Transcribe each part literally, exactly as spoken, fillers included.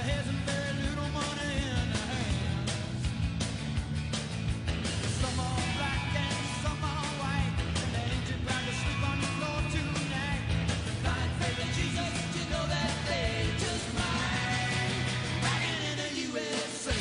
has very little money in her hands. Some are black and some are white, and they ain't too proud to sleep on the floor tonight. Find faith in Jesus to know that they just might. Rockin' in the U S A.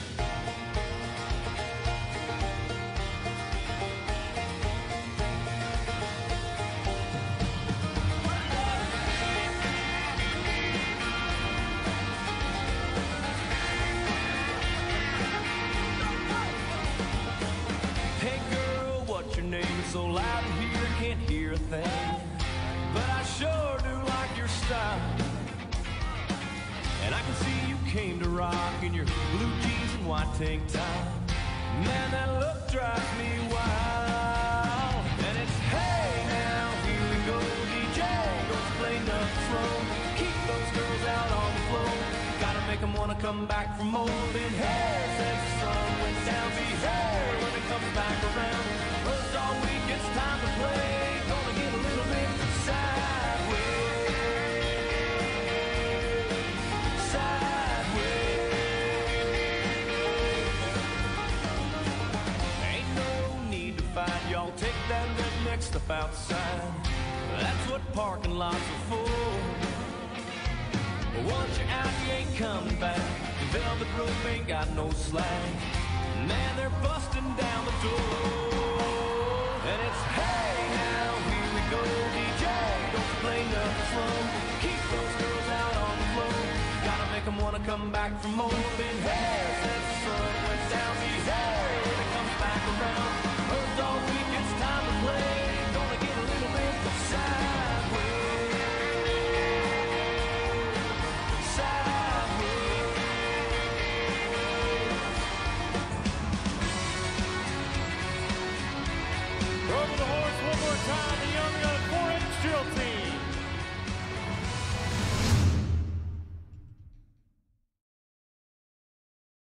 So loud in here, can't hear a thing, but I sure do like your style. And I can see you came to rock in your blue jeans and white tank top. Man, that look drives me wild. And it's hey now, here we go, D J, don't play nothing slow. Keep those girls out on the floor. Gotta make them wanna come back for more than hair. Since the sun went down, be hair when it comes back around. Closed all week, it's time to play. Gonna get a little bit sideways. Sideways. Ain't no need to fight, y'all take that redneck stuff outside. That's what parking lots are for. Once you're out, you ain't coming back. The velvet rope ain't got no slack. Man, they're busting down the door. And it's hey now, here we go, D J, don't play nothing slow. Keep those girls out on the floor. Gotta make them wanna come back for more than hair. Since the sun went down, be hey.